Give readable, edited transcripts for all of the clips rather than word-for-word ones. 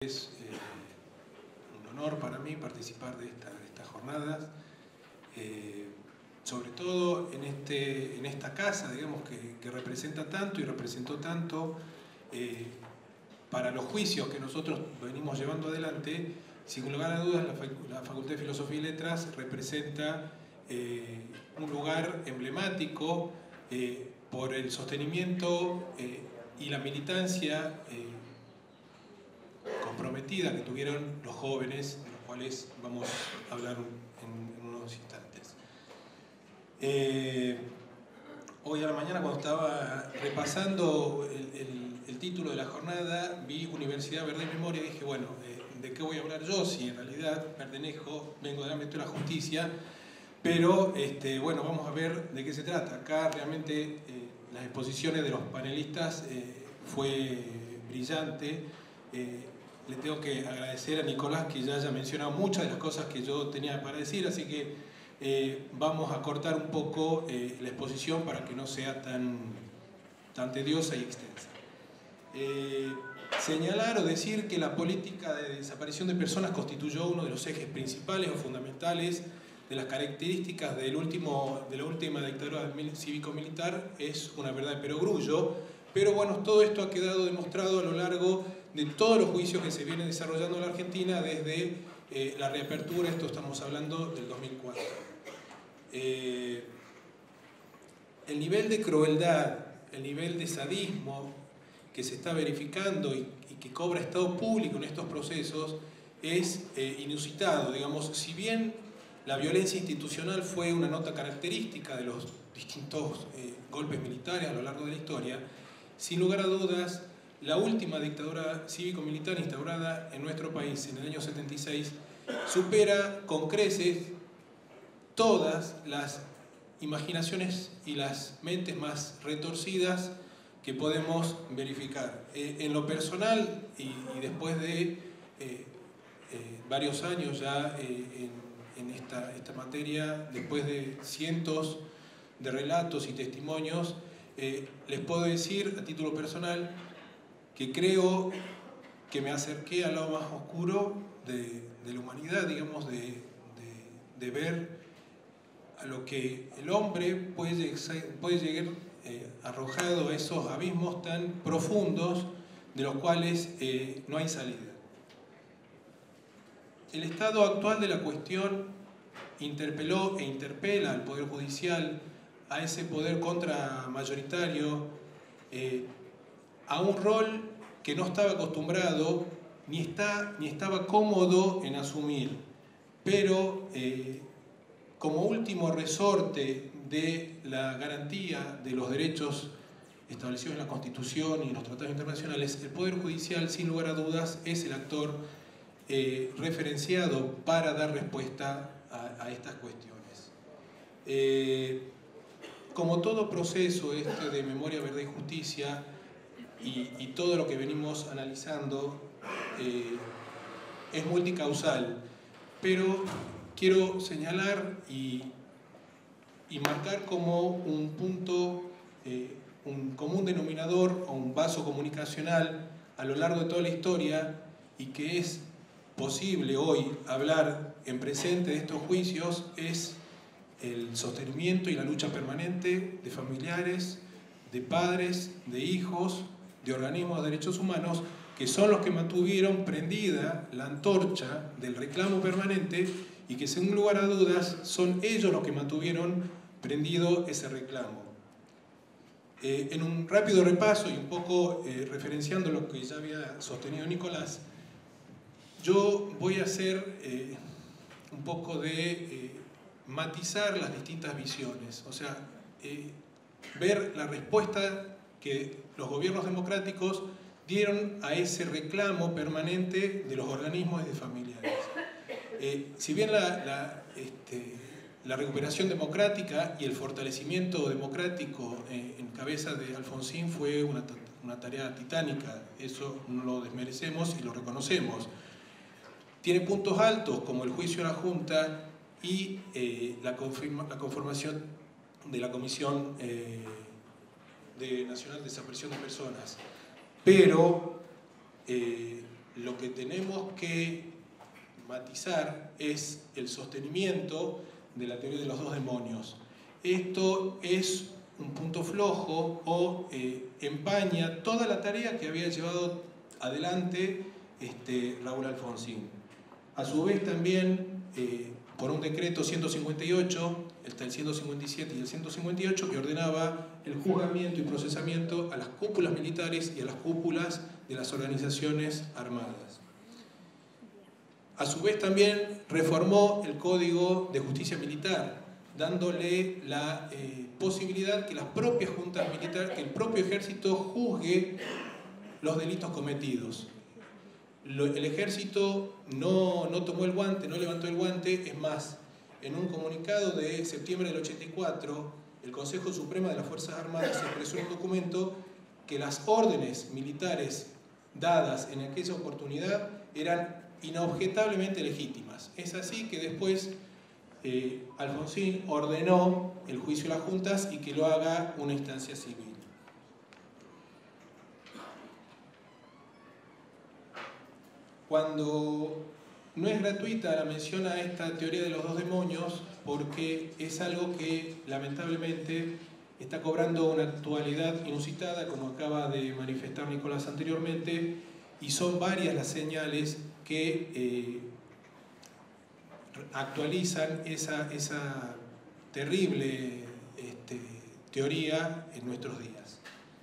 Es un honor para mí participar de estas jornadas, sobre todo en esta casa, digamos, que representa tanto y representó tanto para los juicios que nosotros venimos llevando adelante. Sin lugar a dudas, la Facultad de Filosofía y Letras representa un lugar emblemático por el sostenimiento y la militancia comprometida que tuvieron los jóvenes, de los cuales vamos a hablar en unos instantes. Hoy a la mañana, cuando estaba repasando el título de la jornada, vi Universidad, Verdad y Memoria y dije, bueno, ¿de qué voy a hablar yo? Si en realidad vengo del ámbito de la justicia, pero bueno, vamos a ver de qué se trata. Acá realmente las exposiciones de los panelistas fue brillante. Le tengo que agradecer a Nicolás que ya haya mencionado muchas de las cosas que yo tenía para decir, así que vamos a cortar un poco la exposición para que no sea tan tediosa y extensa. Señalar o decir que la política de desaparición de personas constituyó uno de los ejes principales o fundamentales de las características de la última dictadura cívico-militar es una verdad de perogrullo, pero bueno, todo esto ha quedado demostrado a lo largo de todos los juicios que se vienen desarrollando en la Argentina desde la reapertura. Esto estamos hablando del 2004. El nivel de crueldad, el nivel de sadismo que se está verificando y que cobra estado público en estos procesos es inusitado. Digamos, si bien la violencia institucional fue una nota característica de los distintos golpes militares a lo largo de la historia, sin lugar a dudas, la última dictadura cívico-militar instaurada en nuestro país en el año 76 supera con creces todas las imaginaciones y las mentes más retorcidas que podemos verificar. En lo personal, y después de varios años ya en esta materia, después de cientos de relatos y testimonios, les puedo decir a título personal que creo que me acerqué al lado más oscuro de la humanidad, digamos, de ver a lo que el hombre puede llegar arrojado a esos abismos tan profundos de los cuales no hay salida. El estado actual de la cuestión interpeló e interpela al Poder Judicial, a ese poder contramayoritario, a un rol que no estaba acostumbrado ni estaba cómodo en asumir, pero como último resorte de la garantía de los derechos establecidos en la Constitución y en los tratados internacionales, el Poder Judicial, sin lugar a dudas, es el actor referenciado para dar respuesta a estas cuestiones. Como todo proceso de memoria, verdad y justicia, y todo lo que venimos analizando es multicausal, pero quiero señalar y marcar como un punto, un común denominador o un vaso comunicacional a lo largo de toda la historia, y que es posible hoy hablar en presente de estos juicios, es el sostenimiento y la lucha permanente de familiares, de padres, de hijos, de organismos de derechos humanos, que son los que mantuvieron prendida la antorcha del reclamo permanente y que, sin lugar a dudas, son ellos los que mantuvieron prendido ese reclamo. En un rápido repaso y un poco referenciando lo que ya había sostenido Nicolás, yo voy a hacer un poco de matizar las distintas visiones, o sea, ver la respuesta que los gobiernos democráticos dieron a ese reclamo permanente de los organismos y de familiares. Si bien la recuperación democrática y el fortalecimiento democrático en cabeza de Alfonsín fue una tarea titánica, eso no lo desmerecemos y lo reconocemos. Tiene puntos altos como el juicio a la Junta y la conformación de la Comisión Nacional de Desaparición de Personas. Pero lo que tenemos que matizar es el sostenimiento de la teoría de los dos demonios. Esto es un punto flojo o empaña toda la tarea que había llevado adelante Raúl Alfonsín. A su vez también, por un decreto 158, el 157 y el 158, que ordenaba el juzgamiento y procesamiento a las cúpulas militares y a las cúpulas de las organizaciones armadas. A su vez también reformó el Código de Justicia Militar, dándole la posibilidad que las propias juntas militares, que el propio ejército juzgue los delitos cometidos. El ejército no tomó el guante, no levantó el guante, es más, en un comunicado de septiembre del 84, el Consejo Supremo de las Fuerzas Armadas expresó en un documento que las órdenes militares dadas en aquella oportunidad eran inobjetablemente legítimas. Es así que después Alfonsín ordenó el juicio a las juntas y que lo haga una instancia civil. Cuando no es gratuita la mención a esta teoría de los dos demonios, porque es algo que lamentablemente está cobrando una actualidad inusitada, como acaba de manifestar Nicolás anteriormente, y son varias las señales que actualizan esa terrible teoría en nuestros días.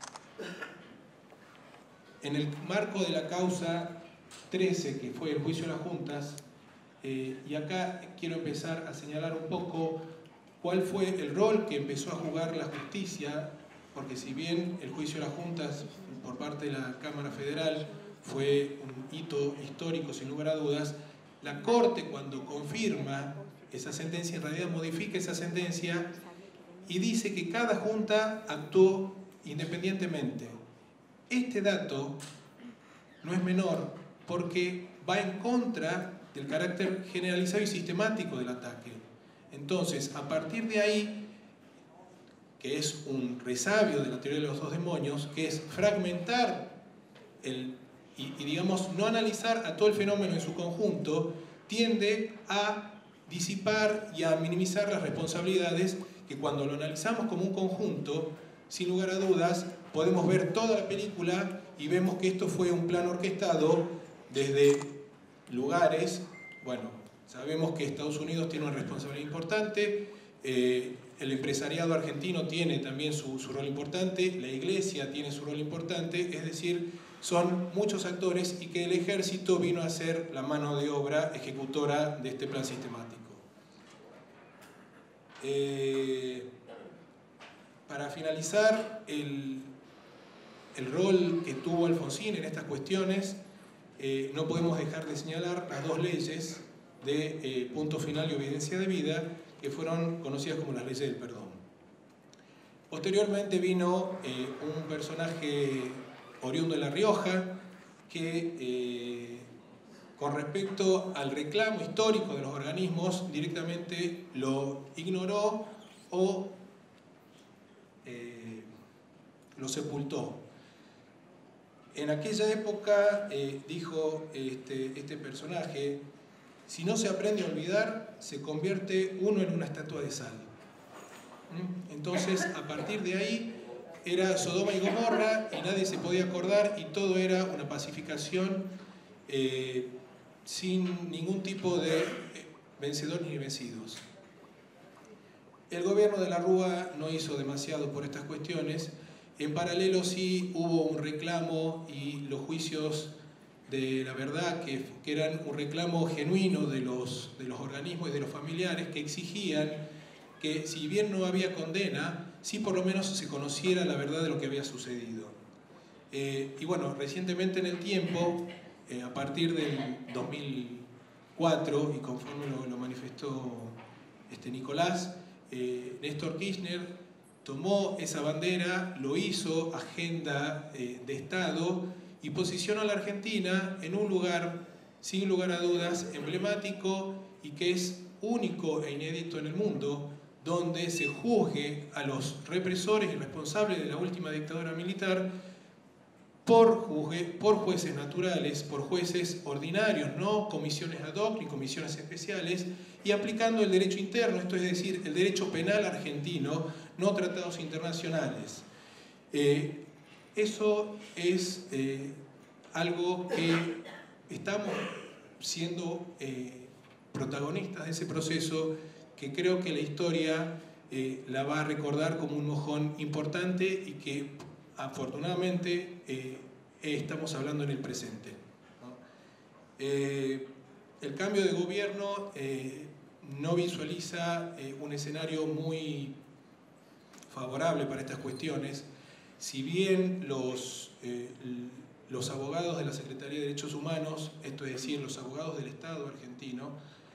En el marco de la causa 13, que fue el juicio de las juntas, y acá quiero empezar a señalar un poco cuál fue el rol que empezó a jugar la justicia, porque si bien el juicio de las juntas por parte de la Cámara Federal fue un hito histórico sin lugar a dudas, la Corte, cuando confirma esa sentencia, en realidad modifica esa sentencia y dice que cada junta actuó independientemente. Este dato no es menor porque va en contra del carácter generalizado y sistemático del ataque. Entonces, a partir de ahí, que es un resabio de la teoría de los dos demonios, que es fragmentar y digamos, no analizar a todo el fenómeno en su conjunto, tiende a disipar y a minimizar las responsabilidades que cuando lo analizamos como un conjunto, sin lugar a dudas, podemos ver toda la película y vemos que esto fue un plan orquestado desde lugares, bueno, sabemos que Estados Unidos tiene una responsabilidad importante, el empresariado argentino tiene también su rol importante, la iglesia tiene su rol importante, es decir, son muchos actores y que el ejército vino a ser la mano de obra ejecutora de este plan sistemático. Para finalizar, el rol que tuvo Alfonsín en estas cuestiones, no podemos dejar de señalar las dos leyes de punto final y obediencia debida, que fueron conocidas como las leyes del perdón. Posteriormente vino un personaje oriundo de La Rioja, que con respecto al reclamo histórico de los organismos directamente lo ignoró o lo sepultó. En aquella época dijo este personaje: si no se aprende a olvidar, se convierte uno en una estatua de sal. Entonces, a partir de ahí, era Sodoma y Gomorra y nadie se podía acordar y todo era una pacificación sin ningún tipo de vencedor ni vencidos. El gobierno de la Rúa no hizo demasiado por estas cuestiones. En paralelo sí hubo un reclamo y los juicios de la verdad que eran un reclamo genuino de los organismos y de los familiares que exigían que, si bien no había condena, sí por lo menos se conociera la verdad de lo que había sucedido. Y bueno, recientemente en el tiempo, a partir del 2004, y conforme lo manifestó Nicolás, Néstor Kirchner tomó esa bandera, lo hizo agenda de Estado y posicionó a la Argentina en un lugar, sin lugar a dudas, emblemático y que es único e inédito en el mundo, donde se juzgue a los represores y responsables de la última dictadura militar por jueces naturales, por jueces ordinarios, no comisiones ad hoc ni comisiones especiales, y aplicando el derecho interno, esto es decir, el derecho penal argentino, no tratados internacionales. Eso es algo que estamos siendo protagonistas de ese proceso, que creo que la historia la va a recordar como un mojón importante y que afortunadamente estamos hablando en el presente, ¿no? El cambio de gobierno no visualiza un escenario muy favorable para estas cuestiones. Si bien los abogados de la Secretaría de Derechos Humanos, esto es decir, los abogados del Estado argentino,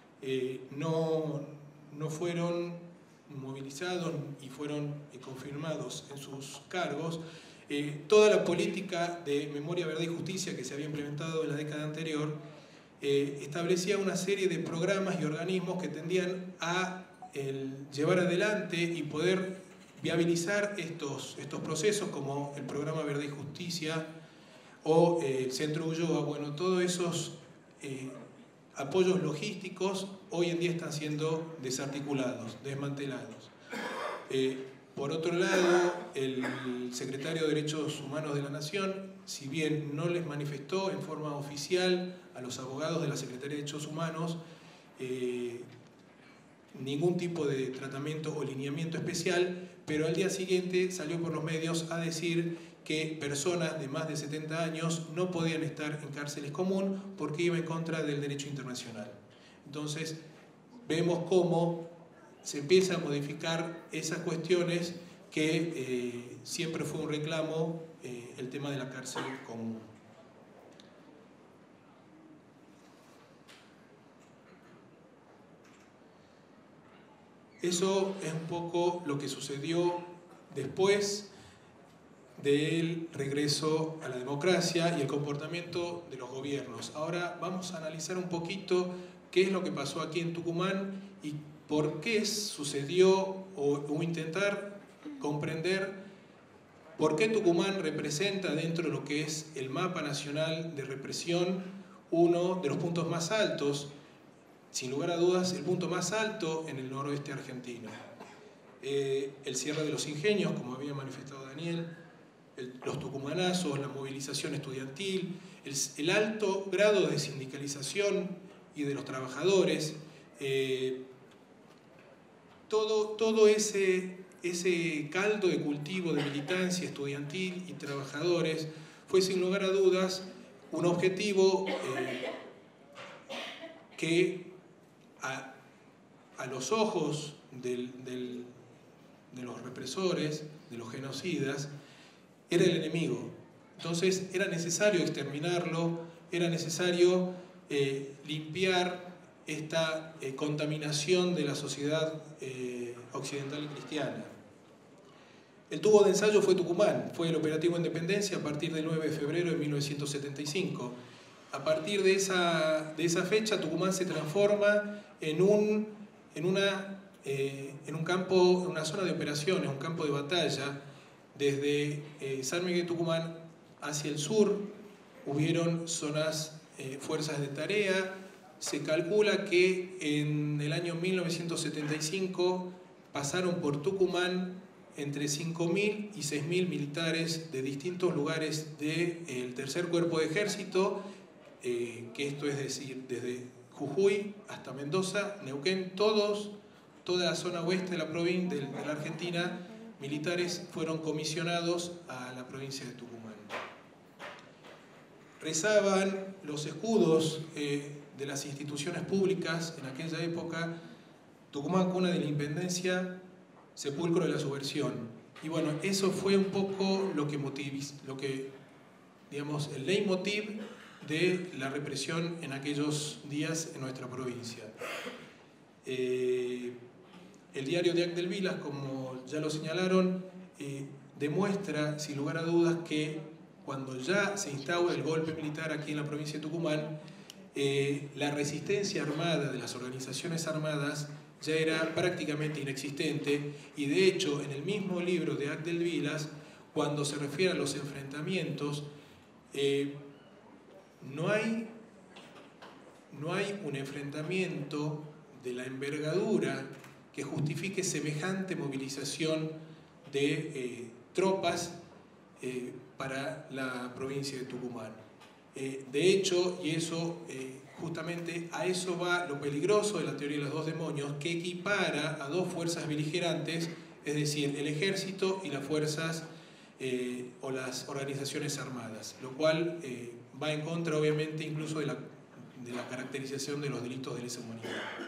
no fueron movilizados y fueron confirmados en sus cargos, toda la política de memoria, verdad y justicia que se había implementado en la década anterior establecía una serie de programas y organismos que tendían a llevar adelante y poder viabilizar estos procesos, como el programa Verdad y Justicia o el Centro Ulloa. Bueno, todos esos apoyos logísticos hoy en día están siendo desarticulados, desmantelados. Por otro lado, el secretario de Derechos Humanos de la Nación, si bien no les manifestó en forma oficial a los abogados de la Secretaría de Derechos Humanos ningún tipo de tratamiento o lineamiento especial, pero al día siguiente salió por los medios a decir que personas de más de 70 años no podían estar en cárceles comunes porque iba en contra del derecho internacional. Entonces, vemos cómo se empieza a modificar esas cuestiones que siempre fue un reclamo, el tema de la cárcel común. Eso es un poco lo que sucedió después del regreso a la democracia y el comportamiento de los gobiernos. Ahora vamos a analizar un poquito qué es lo que pasó aquí en Tucumán y por qué sucedió, o intentar comprender por qué Tucumán representa dentro de lo que es el mapa nacional de represión uno de los puntos más altos, sin lugar a dudas el punto más alto en el noroeste argentino. El cierre de los ingenios, como había manifestado Daniel, los tucumanazos, la movilización estudiantil, el alto grado de sindicalización y de los trabajadores, todo ese caldo de cultivo de militancia estudiantil y trabajadores fue sin lugar a dudas un objetivo que a los ojos de los represores, de los genocidas, era el enemigo. Entonces era necesario exterminarlo, era necesario limpiar esta contaminación de la sociedad occidental y cristiana. El tubo de ensayo fue Tucumán, fue el operativo Independencia a partir del 9 de febrero de 1975. A partir de esa fecha, Tucumán se transforma en una zona de operaciones, un campo de batalla. Desde San Miguel de Tucumán hacia el sur hubieron zonas, fuerzas de tarea. Se calcula que en el año 1975 pasaron por Tucumán entre 5.000 y 6.000 militares de distintos lugares del tercer cuerpo de ejército, que esto es decir, desde Jujuy hasta Mendoza, Neuquén, toda la zona oeste de la provincia de la Argentina, militares fueron comisionados a la provincia de Tucumán. Rezaban los escudos de las instituciones públicas en aquella época: Tucumán, cuna de la independencia, sepulcro de la subversión. Y bueno, eso fue un poco digamos, el leitmotiv de la represión en aquellos días en nuestra provincia. El diario de Agdel Vilas, como ya lo señalaron, demuestra sin lugar a dudas que cuando ya se instaura el golpe militar aquí en la provincia de Tucumán, la resistencia armada de las organizaciones armadas ya era prácticamente inexistente, y de hecho en el mismo libro de Agdel Vilas, cuando se refiere a los enfrentamientos, no hay un enfrentamiento de la envergadura que justifique semejante movilización de tropas para la provincia de Tucumán. De hecho, y eso justamente a eso va lo peligroso de la teoría de los dos demonios, que equipara a dos fuerzas beligerantes, es decir, el ejército y las fuerzas o las organizaciones armadas, lo cual va en contra, obviamente, incluso de la caracterización de los delitos de lesa humanidad.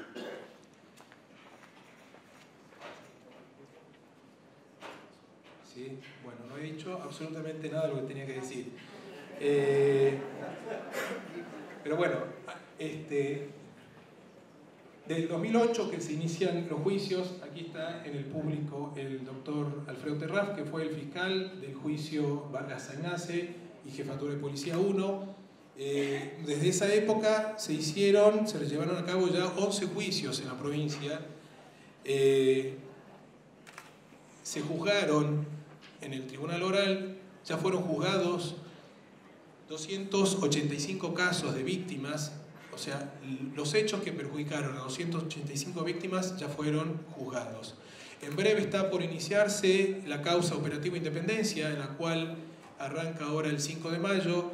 ¿Sí? Bueno, no he dicho absolutamente nada de lo que tenía que decir. Pero bueno, desde el 2008 que se inician los juicios, aquí está en el público el doctor Alfredo Terraf, que fue el fiscal del juicio Vargas Zañase y Jefatura de Policía 1. Desde esa época se llevaron a cabo ya 11 juicios en la provincia. Se juzgaron en el Tribunal Oral, ya fueron juzgados 285 casos de víctimas, o sea, los hechos que perjudicaron a 285 víctimas ya fueron juzgados. En breve está por iniciarse la causa operativa Independencia, en la cual arranca ahora el 5 de mayo,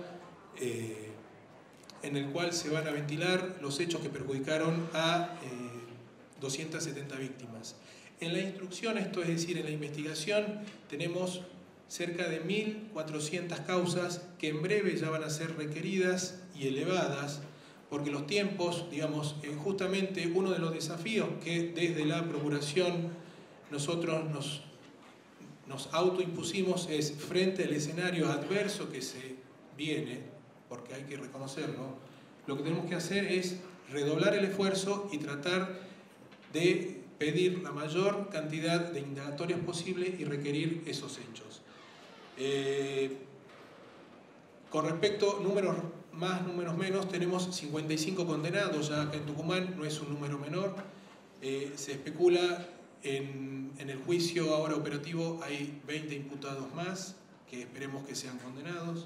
en el cual se van a ventilar los hechos que perjudicaron a 270 víctimas. En la instrucción, esto es decir, en la investigación, tenemos cerca de 1.400 causas que en breve ya van a ser requeridas y elevadas, porque los tiempos, digamos, justamente uno de los desafíos que desde la Procuración nosotros nos autoimpusimos es, frente al escenario adverso que se viene, porque hay que reconocerlo, lo que tenemos que hacer es redoblar el esfuerzo y tratar de pedir la mayor cantidad de indagatorias posible y requerir esos hechos. Con respecto a números más, números menos, tenemos 55 condenados ya acá en Tucumán, no es un número menor. Se especula en el juicio ahora operativo hay 20 imputados más, que esperemos que sean condenados.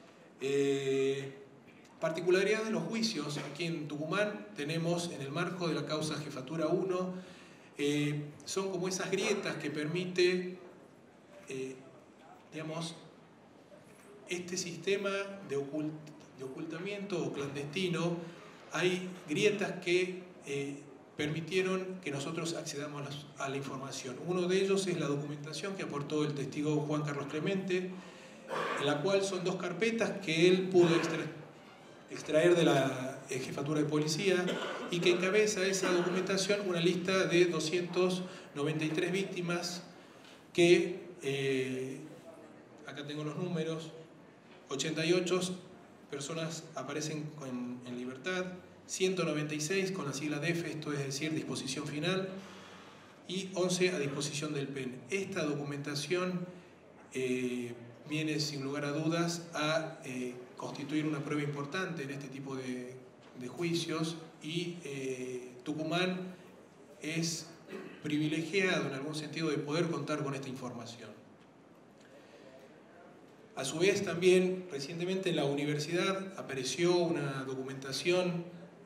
Particularidad de los juicios aquí en Tucumán, tenemos en el marco de la causa Jefatura 1, son como esas grietas que permite, digamos, este sistema de ocultamiento o clandestino. Hay grietas que permitieron que nosotros accedamos a la información. Uno de ellos es la documentación que aportó el testigo Juan Carlos Clemente, en la cual son dos carpetas que él pudo extraer de la Jefatura de Policía y que encabeza esa documentación una lista de 293 víctimas que, acá tengo los números, 88 personas aparecen en libertad, 196 con la sigla DF, esto es decir, disposición final, y 11 a disposición del PEN. Esta documentación viene sin lugar a dudas a constituir una prueba importante en este tipo de juicios y Tucumán es privilegiado en algún sentido de poder contar con esta información. A su vez también recientemente en la universidad apareció una documentación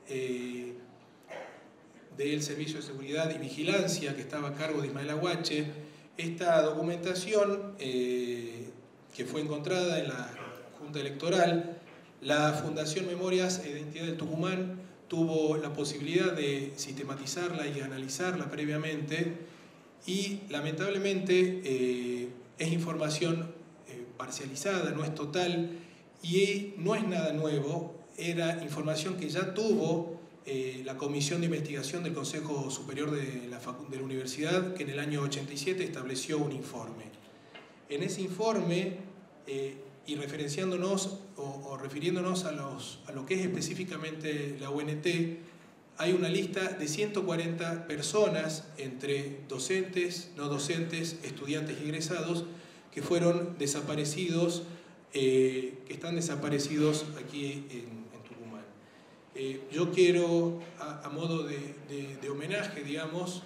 del Servicio de Seguridad y Vigilancia que estaba a cargo de Ismael Aguache. Esta documentación que fue encontrada en la Junta Electoral, la Fundación Memorias e Identidad del Tucumán tuvo la posibilidad de sistematizarla y analizarla previamente y lamentablemente es información parcializada, no es total y no es nada nuevo, era información que ya tuvo la Comisión de Investigación del Consejo Superior de la Universidad, que en el año 87 estableció un informe. En ese informe, y referenciándonos o refiriéndonos a lo que es específicamente la UNT, hay una lista de 140 personas, entre docentes, no docentes, estudiantes y egresados, que fueron desaparecidos, que están desaparecidos aquí en Tucumán. Yo quiero, a modo de homenaje, digamos,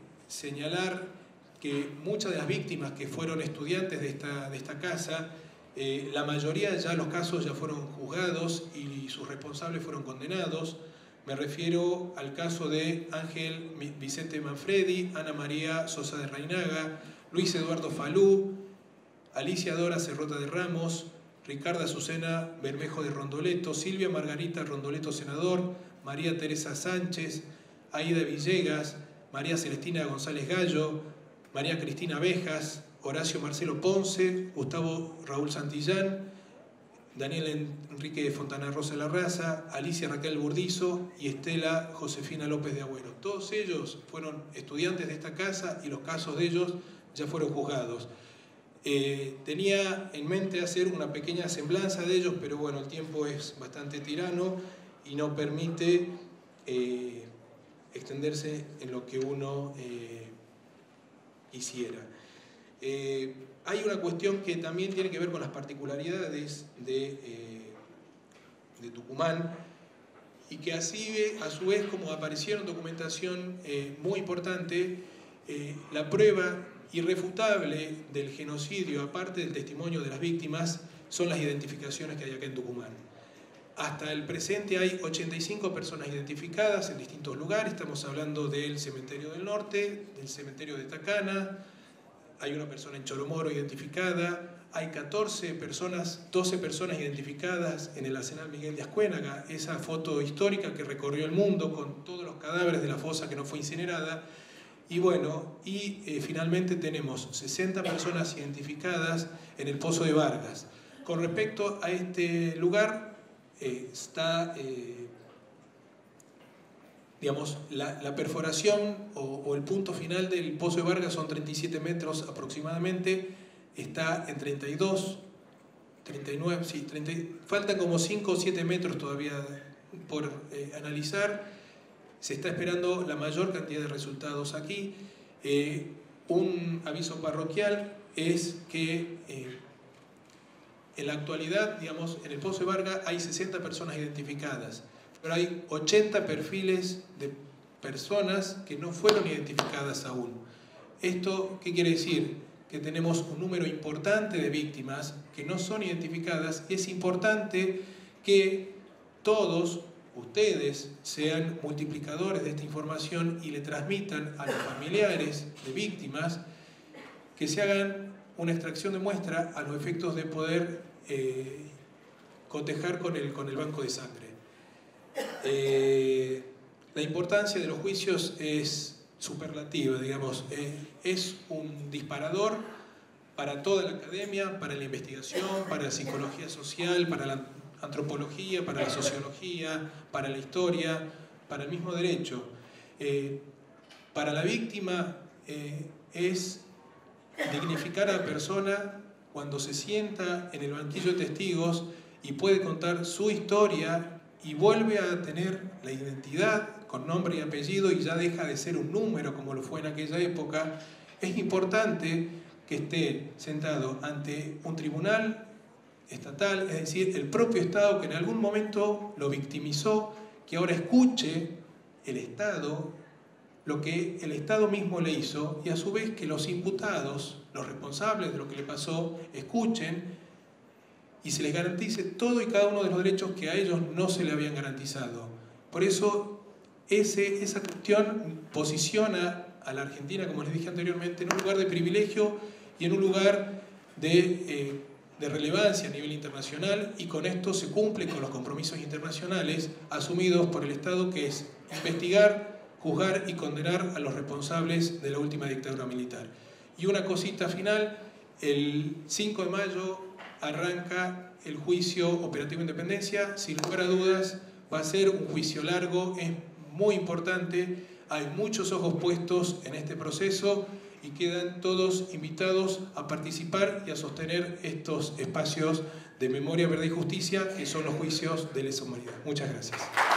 señalar que muchas de las víctimas que fueron estudiantes de esta casa La mayoría ya los casos ya fueron juzgados y sus responsables fueron condenados. Me refiero al caso de Ángel Vicente Manfredi, Ana María Sosa de Reinaga, Luis Eduardo Falú, Alicia Dora Cerrota de Ramos, Ricarda Azucena Bermejo de Rondoleto, Silvia Margarita Rondoleto Senador, María Teresa Sánchez, Aida Villegas, María Celestina González Gallo, María Cristina Bejas, Horacio Marcelo Ponce, Gustavo Raúl Santillán, Daniel Enrique Fontana Rosa Larraza, Alicia Raquel Burdizo y Estela Josefina López de Agüero. Todos ellos fueron estudiantes de esta casa y los casos de ellos ya fueron juzgados. Tenía en mente hacer una pequeña semblanza de ellos, pero bueno, el tiempo es bastante tirano y no permite extenderse en lo que uno quisiera. Hay una cuestión que también tiene que ver con las particularidades de Tucumán y que así, a su vez, como aparecieron documentación muy importante, la prueba irrefutable del genocidio, aparte del testimonio de las víctimas, son las identificaciones que hay acá en Tucumán. Hasta el presente hay 85 personas identificadas en distintos lugares. Estamos hablando del Cementerio del Norte, del Cementerio de Tacana, hay una persona en Choromoro identificada, hay 12 personas identificadas en el Arsenal Miguel de Ascuénaga, esa foto histórica que recorrió el mundo con todos los cadáveres de la fosa que no fue incinerada. Y bueno, finalmente tenemos 60 personas identificadas en el Pozo de Vargas. Con respecto a este lugar, está, digamos, la perforación o el punto final del Pozo de Vargas son 37 metros aproximadamente, está en 32, 39, sí, 30, faltan como 5 o 7 metros todavía por analizar. Se está esperando la mayor cantidad de resultados aquí. Un aviso parroquial es que en la actualidad, digamos, en el Pozo de Vargas hay 60 personas identificadas, pero hay 80 perfiles de personas que no fueron identificadas aún. ¿Esto qué quiere decir? Que tenemos un número importante de víctimas que no son identificadas. Es importante que todos ustedes sean multiplicadores de esta información y le transmitan a los familiares de víctimas, que se hagan una extracción de muestra a los efectos de poder cotejar con el banco de sangre. La importancia de los juicios es superlativa, digamos, es un disparador para toda la academia, para la investigación, para la psicología social, para la antropología, para la sociología, para la historia, para el mismo derecho. Para la víctima es dignificar a la persona cuando se sienta en el banquillo de testigos y puede contar su historia y vuelve a tener la identidad con nombre y apellido y ya deja de ser un número como lo fue en aquella época. Es importante que esté sentado ante un tribunal estatal, es decir, el propio Estado que en algún momento lo victimizó, que ahora escuche el Estado lo que el Estado mismo le hizo y a su vez que los imputados, los responsables de lo que le pasó, escuchen y se les garantice todo y cada uno de los derechos que a ellos no se le habían garantizado. Por eso esa cuestión posiciona a la Argentina, como les dije anteriormente, en un lugar de privilegio y en un lugar de relevancia a nivel internacional, y con esto se cumple con los compromisos internacionales asumidos por el Estado, que es investigar, juzgar y condenar a los responsables de la última dictadura militar. Y una cosita final, el 5 de mayo arranca el juicio operativo Independencia. Sin lugar a dudas va a ser un juicio largo, es muy importante, hay muchos ojos puestos en este proceso y quedan todos invitados a participar y a sostener estos espacios de memoria, verdad y justicia, que son los juicios de lesa humanidad. Muchas gracias.